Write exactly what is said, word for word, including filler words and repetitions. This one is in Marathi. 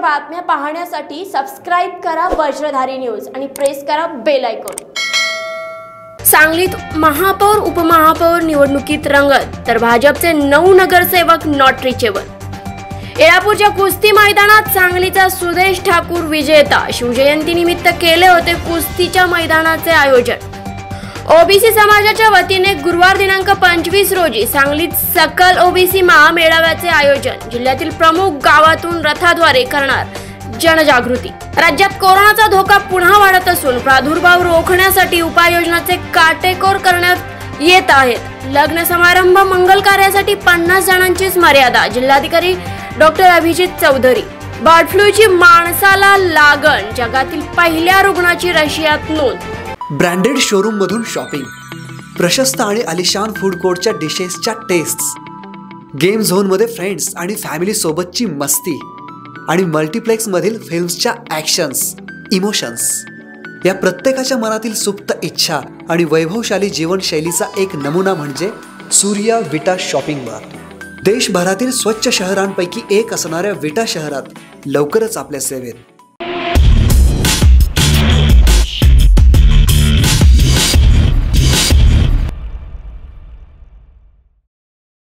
बातम्या पाहण्यासाठी सबस्क्राइब करा वज्रधारी न्यूज आणि प्रेस करा बेल आयकॉन। सांगलीत महापौर उपमहापौर निवडणुकीत रंगत, तर भाजपचे नऊ नगरसेवक नॉट रिचेबल। येळापूरच्या कुस्ती मैदानात सांगलीचा सुदेश ठाकूर विजेता। शिवजयंती निमित्त केले होते कुस्तीच्या मैदानाचे आयोजन। ओबीसी समाजाच्या वतीने गुरुवार दिनांक पंचवीस रोजी सांगलीत सकल ओबीसी महामेळाव्याचे आयोजन। जिल्ह्यातील प्रमुख गावातून रथाद्वारे करणार जनजागृती। राज्यात कोरोनाचा धोका पुन्हा वाढत असून प्रादुर्भाव रोखण्यासाठी उपाययोजनांचे काटेकोर करण्यात येत आहेत। लग्न समारंभ मंगल कार्यासाठी पन्नास जणांचीच मर्यादा। जिल्हाधिकारी डॉक्टर अभिजित चौधरी। बर्ड फ्लूची माणसाला लागण, जगातील पहिल्या रुग्णाची रशियात नोंद। ब्रँडेड शोरूम मधून शॉपिंग, प्रशस्त आणि आलिशान फूड कोर्टच्या डिशेसच्या टेस्ट्स, गेम झोन मध्ये फ्रेंड्स आणि फॅमिली सोबतची मस्ती आणि मल्टीप्लेक्स मधील फिल्म्सच्या ॲक्शन्स, इमोशन्स, या प्रत्येकाच्या मनातील सुप्त इच्छा आणि वैभवशाली जीवनशैलीचा एक नमुना म्हणजे सूर्या विटा शॉपिंग मार्ट। देशभरातील स्वच्छ शहरांपैकी एक असणाऱ्या विटा शहरात लवकरच आपल्या सेवेत।